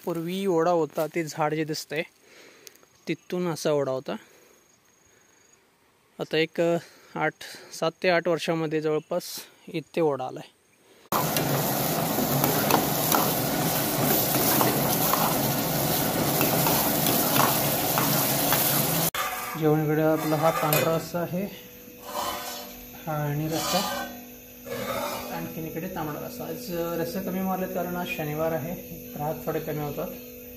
पूर्वी ओढा होता, ते झाड जे दिसतंय तिथून असा ओढा होता. आता एक 7 ते 8 वर्षामध्ये जवळपास इथे ओढा आलाय. जेवणकडे आपला हा पांढरा रस्सा आहे, हा आणि रस्सा, आणखीन इकडे तांबडा रस्सा. आज रस्से कमी मारलेत कारण आज शनिवार आहे, ग्राहक थोडे कमी होतात.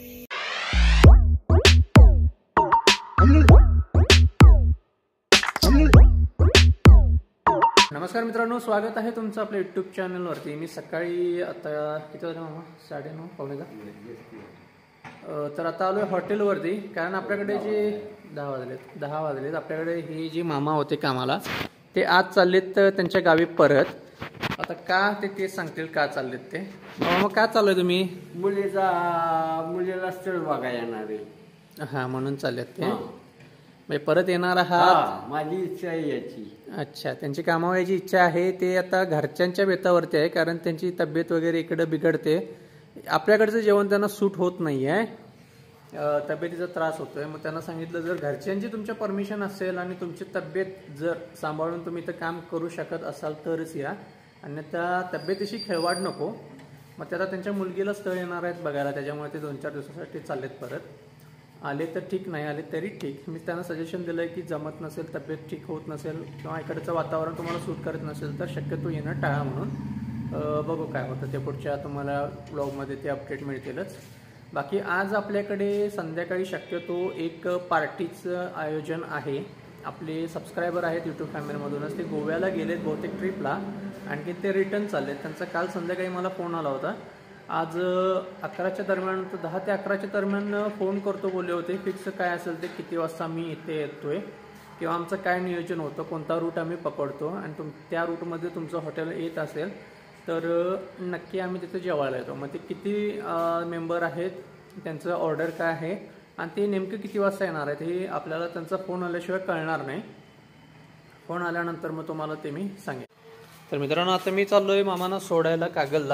नमस्कार मित्रांनो, स्वागत आहे तुमचं आपल्या यूट्यूब चॅनलवरती. मी सकाळी आता किती वाजले मामा? 9:30 पावणे का? तर आता आलो आहे हॉटेलवरती, कारण आपल्याकडे जे 10 वाजलेत आपल्याकडे ही जी मामा होते कामाला ते आज चाललेत त्यांच्या गावी परत. आता का ते सांगतील का चाललेत ते. मामा का चाललोय तुम्ही? मुलीला स्थळ बघा येणार आहे. हा, म्हणून चाललेत ते. म्हणजे परत येणार आहात? माझी इच्छा आहे याची. अच्छा, त्यांची कामावर याची इच्छा आहे. ते आता घरच्यांच्या बेतावरती आहे, कारण त्यांची तब्येत वगैरे इकडे बिघडते. आपल्याकडचं जेवण त्यांना सूट होत नाही आहे, तब्येतीचा त्रास होतोय. मग त्यांना सांगितलं जर घरच्यांची तुमच्या परमिशन असेल आणि तुमची तब्येत जर सांभाळून तुम्ही इथं काम करू शकत असाल तरच या, अन्यथा तब्येतीशी खेळवाड नको. मग ते आता त्यांच्या मुलगीला स्थळ येणार आहेत बघायला, त्याच्यामुळे ते 2-4 दिवसासाठी चाललेत परत. आले तर ठीक, नाही आले तरी ठीक. मी त्यांना सजेशन दिलं आहे की जमत नसेल, तब्येत ठीक होत नसेल किंवा इकडचं वातावरण तुम्हाला सूट करत नसेल तर शक्यतो येणं टाळा म्हणून. बघू काय होतं ते. पुढच्या तुम्हाला ब्लॉगमध्ये ते अपडेट मिळतीलच. बाकी आज आपल्याकडे संध्याकाळी शक्यतो एक पार्टीचं आयोजन आहे. आपले सबस्क्रायबर आहेत यूट्यूब फॅमिलीमधूनच, ते गोव्याला गेलेत बहुतेक ट्रिपला, आणखी ते रिटर्न चाललेत. त्यांचा काल संध्याकाळी मला फोन आला होता. आज 11च्या दरम्यान, 10 ते 11च्या दरम्यान फोन करतो बोलले होते. फिक्स काय असेल ते, किती वाजता मी इथे येतोय किंवा आमचं काय नियोजन होतं, कोणता रूट आम्ही पकडतो आणि त्या रूटमध्ये तुमचं हॉटेल येत असेल तर नक्की आम्ही तिथे जेवायला येतो. मग ते किती मेंबर आहेत, त्यांचं ऑर्डर काय आहे आणि ते नेमकं किती वाजता येणार आहेत हे आपल्याला त्यांचा फोन आल्याशिवाय कळणार नाही. फोन आल्यानंतर मग तुम्हाला ते मी सांगेन. तर मित्रांनो, आता मी चाललो आहे मामांना सोडायला कागलला,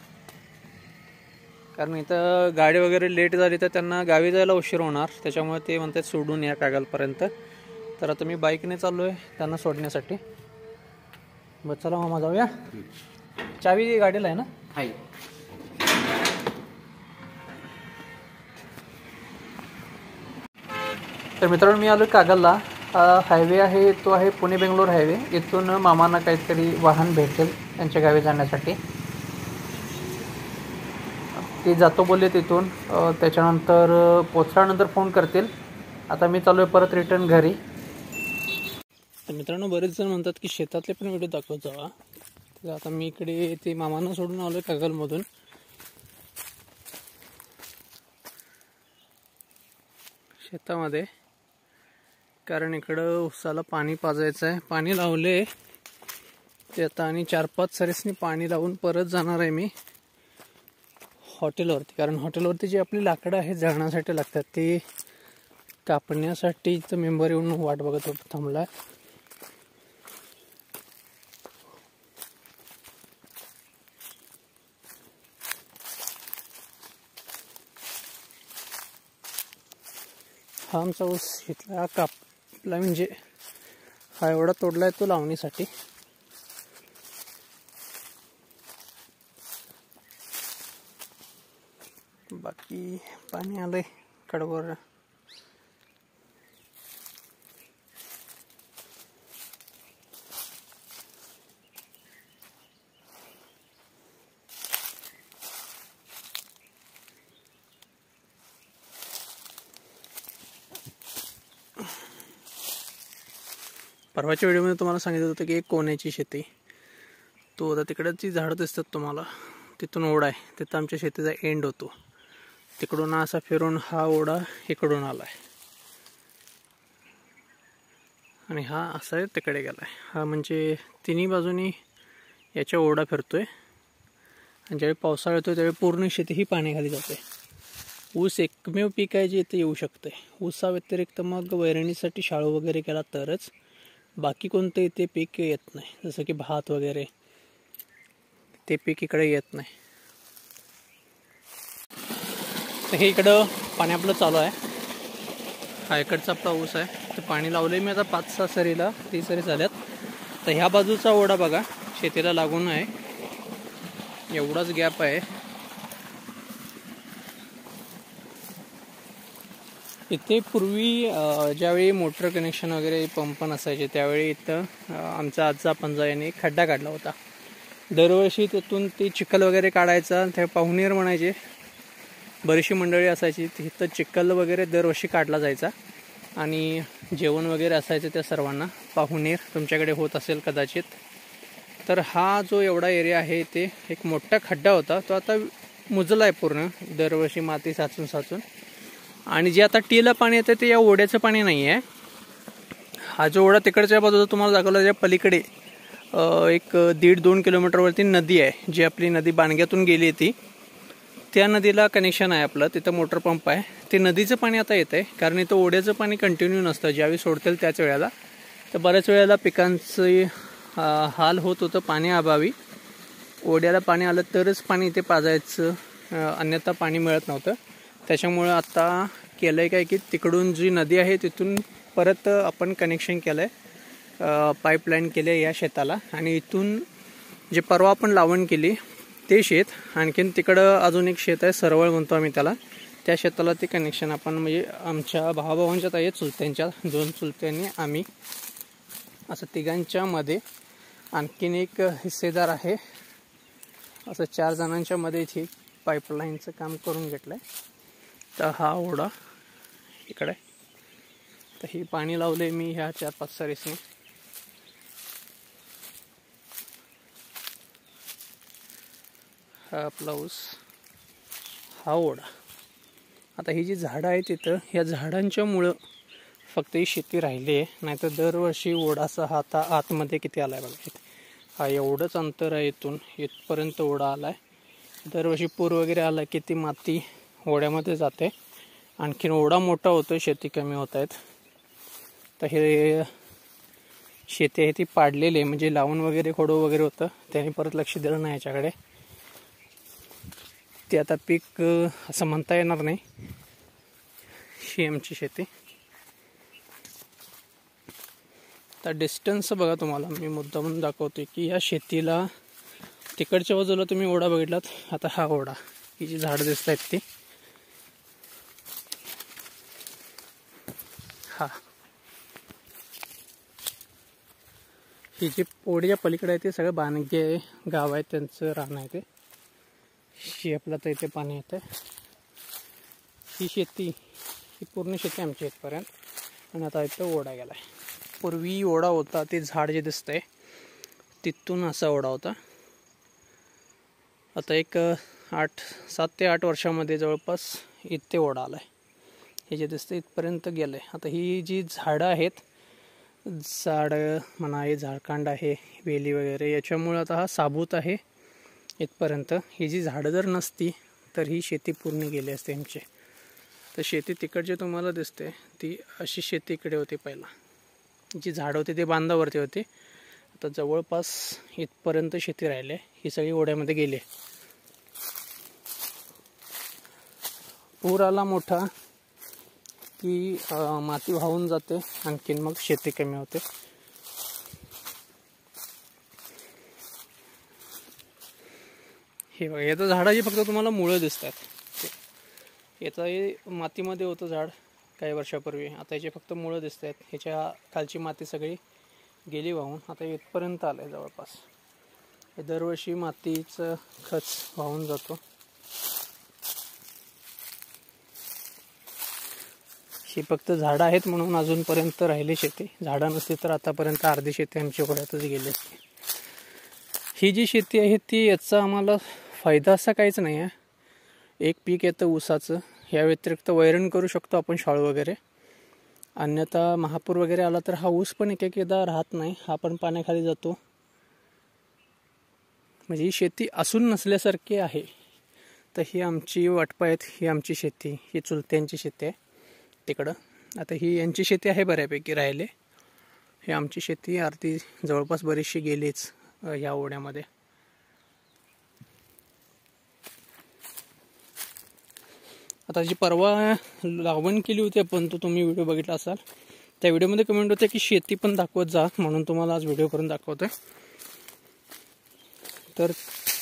कारण इथं गाडी वगैरे लेट झाली तर त्यांना गावी जायला उशीर होणार, त्याच्यामुळे ते म्हणतात सोडून या कागलपर्यंत. तर आता मी बाईकने चाललो आहे त्यांना सोडण्यासाठी. बरं चला मामा जाऊया. चावी गाडीला आहे ना? आहे. तर मित्रांनो, मी आलो कागलला. हायवे आहे तो आहे पुणे बेंगलोर हायवे. इथून मामांना काहीतरी वाहन भेटेल त्यांच्या गावी जाण्यासाठी. ते जातो बोलले तिथून, त्याच्यानंतर पोचल्यानंतर फोन करतील. आता मी चालू आहे परत रिटर्न घरी. तर मित्रांनो, बरेच जण म्हणतात की शेतातले पण व्हिडिओ दाखवत जावा. तर आता मी इकडे ते मामांना सोडून आलो आहे कागलमधून. शेतामध्ये, कारण इकडं उसाला पाणी पाजायचं आहे. पाणी लावले ते आता, आणि 4-5 सरीसनी पाणी लावून परत जाणार आहे मी हॉटेलवरती. कारण हॉटेलवरती जी आपली लाकडं आहेत जळण्यासाठी लागतात, ते कापण्यासाठी मेंबर येऊन वाट बघत होता, थांबला. हा आमचा ऊस इथला कापला, म्हणजे हा एवढा तोडलाय तो लावणीसाठी. बाकी पाणी आलंय कडवर. परवाच्या व्हिडिओमध्ये तुम्हाला सांगितलं होतं की एक कोण्याची शेती, तो आता तिकडची झाडं दिसतात तुम्हाला, तिथून ओढा आहे, तिथं आमच्या शेतीचा एंड होतो. तिकडून असा फिरून हा ओढा इकडून आलाय आणि हा असा तिकडे गेलाय. हा म्हणजे तिन्ही बाजूनी याच्या ओढा फिरतोय. आणि ज्यावेळी पावसाळा येतो त्यावेळी पूर्ण शेती ही पाण्याखाली जाते. ऊस एकमेव पीक आहे जे इथे येऊ शकते. ऊसा व्यतिरिक्त मग वैरणीसाठी शाळू वगैरे केला तरच, बाकी कोणतं इथे पीक येत नाही. जसं की भात वगैरे ते पीक इकडे येत नाही. तर हे इकडं पाणी आपलं चालू आहे. हा इकडचा आपला ऊस आहे. तर पाणी लावले मी आता 5-6 सरीला, 3 सरी झाल्यात. तर ह्या बाजूचा ओढा बघा शेतीला लागून आहे, एवढाच गॅप आहे. इथे पूर्वी ज्यावेळी मोटर कनेक्शन वगैरे पंप नसायचे त्यावेळी इथं आमचा आजा पंजा यांनी खड्डा काढला होता. दरवर्षी तिथून ते चिखल वगैरे काढायचा, ते पाहुणेर म्हणायचे, बरीचशी मंडळी असायची तिथं. चिखल वगैरे दरवर्षी काढला जायचा आणि जेवण वगैरे असायचं त्या सर्वांना. पाहुणेर तुमच्याकडे होत असेल कदाचित. तर हा जो एवढा एरिया आहे ते एक मोठा खड्डा होता, तो आता मुजला आहे पूर्ण, दरवर्षी माती साचून साचून. आणि जे आता टीला पाणी येतं ते या ओढ्याचं पाणी नाही आहे. हा जो ओढा तिकडच्या बाजूला तुम्हाला दाखवला, त्या पलीकडे एक 1.5-2 किलोमीटरवरती नदी आहे, जी आपली नदी बाणग्यातून गेली ती. त्या नदीला कनेक्शन आहे आपलं, तिथं मोटर पंप आहे. ते नदीचं पाणी आता येतं आहे, कारण इथं ओढ्याचं पाणी कंटिन्यू नसतं. ज्यावेळी सोडतील त्याच वेळेला. तर बऱ्याच वेळेला पिकांचं हाल होत होतं पाण्याअभावी. ओढ्याला पाणी आलं तरच पाणी इथे पाजायचं, अन्यथा पाणी मिळत नव्हतं. त्याच्यामुळं आता केलं आहे काय की तिकडून जी नदी आहे तिथून परत आपण कनेक्शन केलं आहे, पाईपलाईन केली आहे या शेताला. आणि इथून जे परवा आपण लावण केली ते शेत, आणखीन तिकडं अजून एक शेत आहे, सरवळ म्हणतो आम्ही त्याला, त्या शेताला ते कनेक्शन आपण, म्हणजे आमच्या भावाभावांच्यात आहे, चुलत्यांच्या 2 चुलत्यांनी आम्ही असं तिघांच्या मध्ये आणखीन एक हिस्सेदार आहे, असं 4 जणांच्या मध्ये इथे पाईपलाईनचं काम करून घेतलं आहे. तर हा ओढा इकडे. तर ही पाणी लावले मी ह्या 4-5 सरीसने. हा आपला ऊस, हा ओढा. आता ही जी झाडं आहेत तिथं, ह्या झाडांच्या मुळं फक्त ही शेती राहिली आहे, नाहीतर दरवर्षी ओढाचा हा आता आतमध्ये किती आला आहे बघा. हा एवढंच अंतर आहे, इथून इथपर्यंत ओढा आला आहे. दरवर्षी पूर वगैरे आला की ती माती ओढ्यामध्ये जाते, आणखीन ओढा मोठा होतो, शेती कमी होत आहेत. तर हे शेती आहे ती पाडलेली आहे, म्हणजे लावून वगैरे खोडो वगैरे होतं, त्याने परत लक्ष दिलं नाही याच्याकडे. ते आता पीक असं म्हणता येणार नाही. ही आमची शेती. तर डिस्टन्स बघा, तुम्हाला मी मुद्दामून दाखवते की या शेतीला तिकडच्या बाजूला तुम्ही ओढा बघितलात, आता हा ओढा, ही जी झाडं दिसत आहेत ती, हा ही जी ओढ्याच्या पलीकडे आहे ते सगळं बाणगे गाव आहे, त्यांचं रान आहे ते. ही आपलं तर इथे पाणी येतं. ही शेती, ही पूर्ण शेती आमची इथपर्यंत. आणि आता इथं ओढा गेला आहे. पूर्वी ओढा होता, ते झाड जे दिसतंय तिथून असा ओढा होता. आता एक 7 ते 8 वर्षामध्ये जवळपास इथे ओढा आला आहे. हे जे दिसतं इथपर्यंत गेलं आहे. आता ही जी झाडं आहेत, झाडं म्हणा, हे झाडकांड आहे, वेली वगैरे, याच्यामुळं आता हा साबूत आहे इथपर्यंत. ही जी झाडं जर नसती तर ही शेती पूर्ण गेली असते आमची. तर शेती तिकडचे तुम्हाला दिसते ती अशी शेती इकडे होती पहिला. जी झाडं होती ते बांधावरती होती. आता जवळपास इथपर्यंत शेती राहिली आहे, ही सगळी ओढ्यामध्ये गेली. पूर आला मोठा की माती वाहून जाते, आणखीन मग शेती कमी होते. हे बघा, याचं झाडाची फक्त तुम्हाला मुळं दिसतात. याचं हे मातीमध्ये होतं झाड काही वर्षापूर्वी, आता याचे फक्त मुळं दिसत आहेत. ह्याच्या खालची माती सगळी गेली वाहून, आता इथपर्यंत आलं आहे जवळपास. हे दरवर्षी मातीचं खच वाहून जातो. ही फक्त झाडं आहेत म्हणून अजूनपर्यंत राहिली शेती. झाडं नसती तर आतापर्यंत अर्धी शेती आमची ओढ्यातच गेली असती. ही जी शेती आहे ती, याचा आम्हाला फायदा असा काहीच नाही आहे. एक पीक येतं ऊसाचं, या व्यतिरिक्त वैरण करू शकतो आपण, शाळू वगैरे. अन्यथा महापूर वगैरे आला तर हा ऊस पण एकदा राहत नाही, हा पण पाण्याखाली जातो. म्हणजे ही शेती असून नसल्यासारखी आहे. तर ही आमची वाटपं आहेत, ही आमची शेती, ही चुलत्यांची शेती आहे तिकडं. आता ही यांची शेती आहे बऱ्यापैकी राहिले. ही आमची शेती अर्धी जवळपास बरीचशी गेलीच या ओढ्यामध्ये. आता जी परवा लावण केली होती आपण, तो तुम्ही व्हिडिओ बघितला असाल, त्या व्हिडिओमध्ये कमेंट होते की शेती पण दाखवत जा, म्हणून तुम्हाला आज व्हिडिओ करून दाखवतोय. तर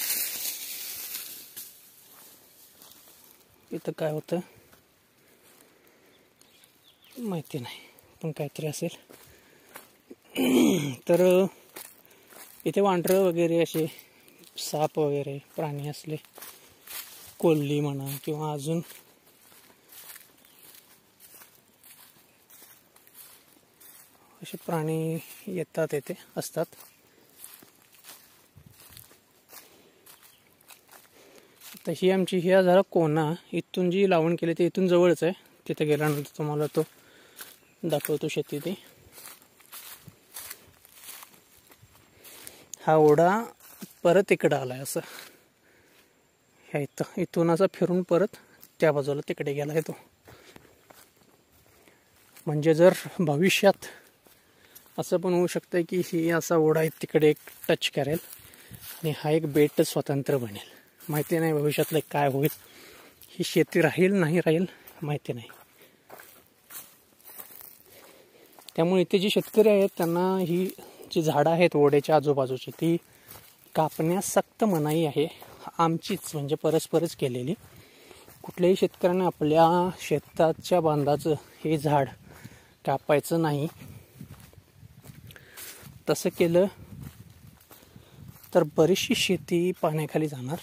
इथं काय होतं माहिती नाही, पण काहीतरी असेल. तर इथे वांढरं वगैरे, असे साप वगैरे प्राणी असले, कोल्ही म्हणा किंवा अजून असे प्राणी येतात, येथे असतात. तर ही आमची ही झाला कोना. इथून जी लावण केली ती इथून जवळच आहे. तिथे गेल्यानंतर तुम्हाला तो दाखवतो शेती. ती हा ओढा परत इकडं आलाय असं, ह्या इथून असा फिरून परत त्या बाजूला तिकडे गेलाय तो. म्हणजे जर भविष्यात असं पण होऊ शकतं की ही असा ओढा तिकडे एक टच करेल आणि हा एक बेट स्वतंत्र बनेल. माहिती नाही भविष्यातलं काय होईल, ही शेती राहील नाही राहील माहिती नाही. त्यामुळे इथे जे शेतकरी आहेत त्यांना ही जी झाडं आहेत ओढ्याच्या आजूबाजूची ती कापण्यास सक्त मनाई आहे. आमचीच म्हणजे परस्परच केलेली. कुठल्याही शेतकऱ्याने आपल्या शेताच्या बांधाचं हे झाड कापायचं नाही. तसं केलं तर बरीचशी शेती पाण्याखाली जाणार.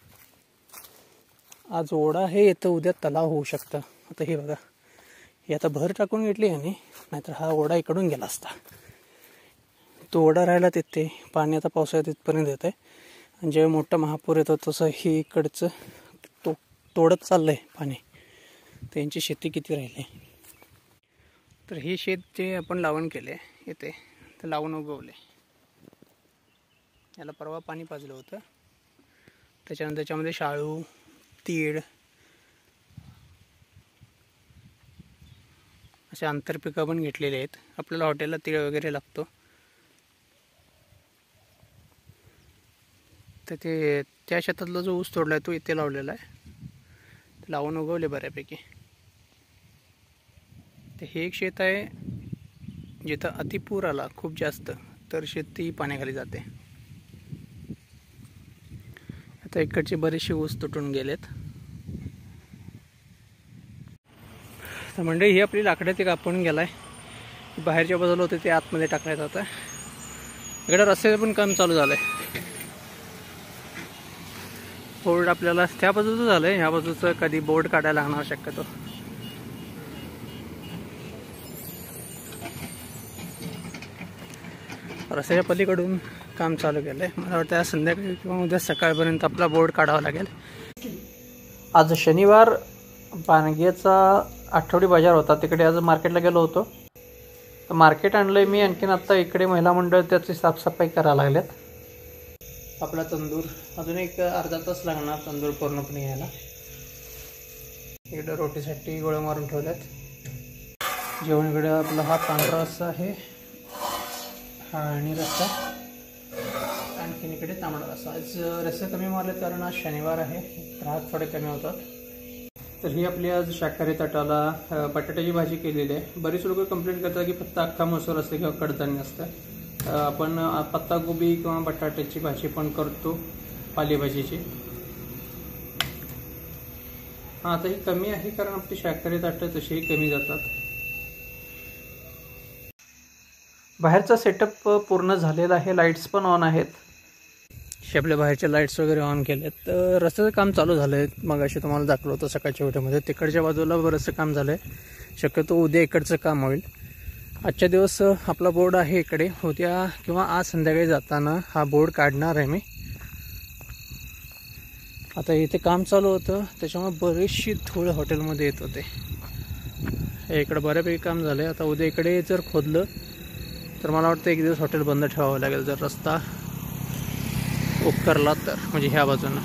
आज ओढा आहे, येतं उद्या तलाव होऊ शकतं. आता हे बघा, हे आता भर टाकून घेतली याने, नाहीतर हा ओढा इकडून गेला असता. तो ओढा राहिला तिथे, पाणी आता पावसाळ्यात तिथपर्यंत येत आहे. आणि जेव्हा मोठा महापूर येतो तसं हे इकडचं तोडत चाललंय पाणी. त्यांची शेती किती राहिली. तर हे शेत जे आपण लावण केले येते, तर लावून उगवले. याला परवा पाणी पाजलं होतं. त्याच्यानंतर त्याच्यामध्ये शाळू, तीळ असे आंतरपिकं पण घेतलेले आहेत. आपल्याला हॉटेलला तीळ वगैरे लागतो, तर ते त्या शेतातला जो ऊस तोडला आहे तो इथे लावलेला आहे. ते लावून उगवले बऱ्यापैकी. तर हे एक शेत आहे जिथं अतिपूर आला खूप जास्त तर शेती पाण्याखाली जाते. आता इकडचे बरेचसे ऊस तुटून गेलेत. तर म्हणजे ही आपली लाकडं ते कापून गेलाय. बाहेरच्या बाजूला होते ते आतमध्ये टाकायचं. आता इकडे रस्त्याचं पण काम चालू झालंय. बोर्ड आपल्याला त्या बाजूचं झालंय, ह्या बाजूचं कधी बोर्ड काढायला लागणार शक्यतो. रस्त्याच्या पलीकडून काम चालू केलंय. मला वाटतं आज संध्याकाळी किंवा उद्या सकाळपर्यंत आपला बोर्ड काढावा लागेल. आज शनिवार, बाणगेचा आठवडी बाजार होता. तिकडे आज मार्केटला गेलो होतो. तर मार्केट आणलंय मी. आणखीन आता इकडे महिला मंडळ त्याची साफसफाई करायला लागल्यात. आपला तंदूर अजून एक अर्धा तास लागणार तंदूर पूर्णपणे यायला. इकडे रोटीसाठी गोळ्या मारून ठेवल्यात. जेवण इकडे आपला हा पांढरा रस्सा आहे, हा आणि रस्सा, आणखीन इकडे तांबडा रस्सा. आज रस्सा कमी मारलेत कारण आज शनिवार आहे, ग्राहक थोडे कमी होतात. तर ही आपली आज शाकाहारी ताटाला बटाट्याची भाजी केलेली आहे. बरीच लोक कंप्लेंट करतात की फक्त अख्खा मसूर असते किंवा कडधान्य असतं. आपण पत्तागोबी किंवा बटाट्याची भाजी पण करतो, पालेभाजीची. हां, आता ही कमी आहे कारण आपली शाकाहारी ताटं तशीही कमी जातात. बाहेरचा सेटअप पूर्ण झालेला आहे. लाईट्स पण ऑन आहेत. आपल्या बाहेरच्या लाईट्स वगैरे ऑन केलेत. तर रस्त्याचं काम चालू झालं आहे. मग अशी तुम्हाला दाखवलं होतं सकाळच्या व्हिडिओमध्ये. तिकडच्या बाजूला बरंचसं काम झालं आहे. शक्यतो उद्या इकडचं काम होईल. आजच्या दिवस आपला बोर्ड आहे इकडे. उद्या किंवा आज संध्याकाळी जाताना हा बोर्ड काढणार आहे मी. आता इथे काम चालू होतं त्याच्यामुळे बरीचशी धूळ हॉटेलमध्ये येत होते. इकडं बऱ्यापैकी काम झालं आहे. आता उद्या इकडे जर खोदलं तर मला वाटतं एक दिवस हॉटेल बंद ठेवावं लागेल, जर रस्ता उपकरला तर. म्हणजे ह्या बाजूनं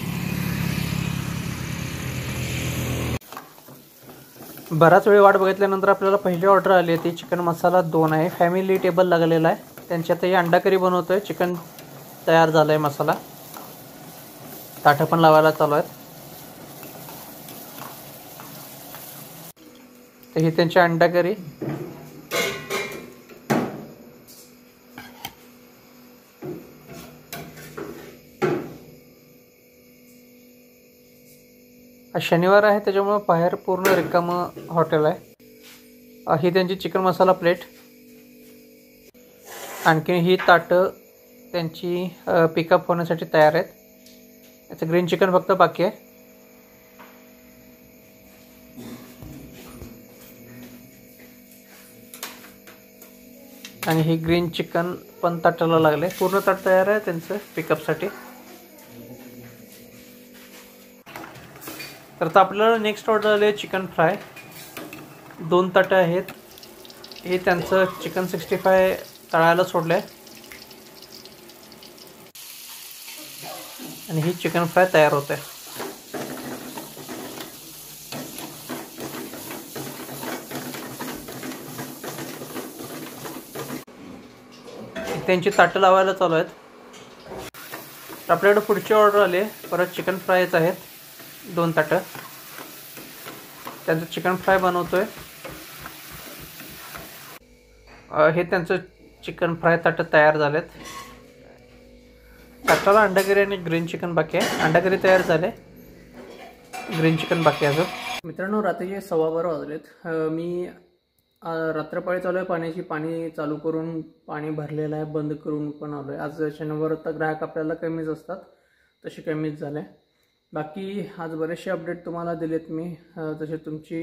बराच वेळ वाट बघितल्यानंतर आपल्याला पहिली ऑर्डर आली आहे. ती चिकन मसाला 2 आहे. फॅमिली टेबल लागलेला आहे. त्यांच्यातही अंडा करी बनवतो आहे. चिकन तयार झालं आहे. मसाला ताटं पण लावायला चालू आहेत. तर ही त्यांची अंडा करी. शनिवार आहे त्याच्यामुळे बाहेर पूर्ण रिकामं हॉटेल आहे. ही त्यांची चिकन मसाला प्लेट. आणखी ही ताटं त्यांची पिकअप होण्यासाठी तयार आहेत. याचं ग्रीन चिकन फक्त बाकी आहे. आणि ही ग्रीन चिकन पण ताटाला लागले. पूर्ण ताट तयार आहे त्यांचं पिकअपसाठी. तर आता आपल्याला नेक्स्ट ऑर्डर झाले चिकन फ्राय. 2 ताटं आहेत. हे त्यांचं चिकन 65 तळायला सोडलं आहे. आणि ही चिकन फ्राय तयार होते. त्यांची ताटं लावायला चालू आहेत. तर आपल्याकडे पुढची ऑर्डर आली आहे. परत चिकन फ्रायच आहेत 2 ताटं. त्यांचं चिकन फ्राय बनवतोय. हे त्यांचं चिकन फ्राय ताटं तयार झालेत. ताटाला अंडाकरी आणि ग्रीन चिकन बाकी आहे. अंडाकरी तयार झाले, ग्रीन चिकन बाकी आहे अजून. मित्रांनो, रात्रीचे 12:15 वाजलेत. मी रात्रपाळी चालू आहे पाण्याची. पाणी चालू करून पाणी भरलेलं आहे, बंद करून पण आलो आहे. आज शनिवार तर ग्राहक आपल्याला कमीच असतात, तसे कमीच झाले. बाकी आज बरेचसे अपडेट तुम्हाला दिलेत मी. जसे तुमची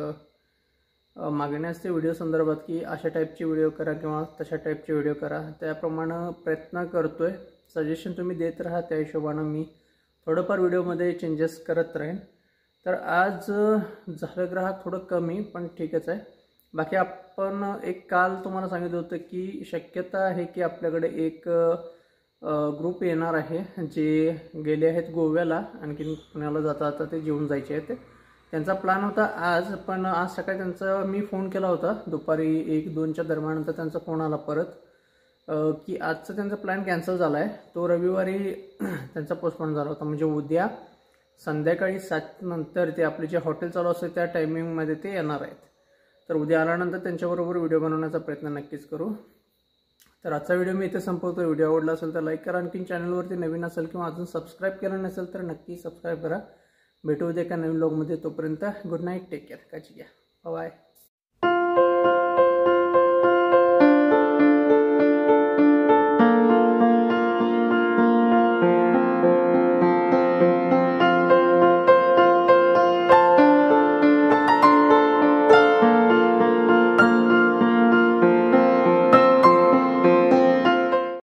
मागणी असते व्हिडिओ संदर्भात की अशा टाईपची व्हिडिओ करा किंवा तशा टाईपची व्हिडिओ करा, त्याप्रमाणे प्रयत्न करतो आहे. सजेशन तुम्ही देत राहा, त्या हिशोबानं मी थोडंफार व्हिडिओमध्ये चेंजेस करत राहीन. तर आज झालं ग्राहक थोडं कमी, पण ठीकच आहे. बाकी आपण एक काल तुम्हाला सांगितलं होतं की शक्यता आहे की आपल्याकडे एक ग्रुप येणार आहे जे गेले आहेत गोव्याला. आणखी पुण्याला जाता ते जेवून जायचे आहेत. त्यांचा प्लॅन होता आज, पण आज सकाळी त्यांचा मी फोन केला होता दुपारी 1-2च्या दरम्यानंतर त्यांचा फोन आला परत की आजचा त्यांचा प्लॅन कॅन्सल झाला आहे. तो रविवारी त्यांचा पोस्टपोन झाला होता. म्हणजे उद्या संध्याकाळी 7 नंतर ते आपले जे हॉटेल चालू असते त्या टायमिंगमध्ये ते येणार आहेत. तर उद्या आल्यानंतर त्यांच्याबरोबर व्हिडिओ बनवण्याचा प्रयत्न नक्कीच करू. तर आजचा व्हिडिओ मी इथे संपवतो. व्हिडिओ आवडला असेल तर लाईक करा. आणखी चॅनलवरती नवीन असेल किंवा अजून सबस्क्राईब केलं नसेल तर नक्की सबस्क्राईब करा. भेटू उद्या एका नवीन व्लॉगमध्ये. तोपर्यंत गुड नाईट, टेक केअर, काळजी घ्या, बाय.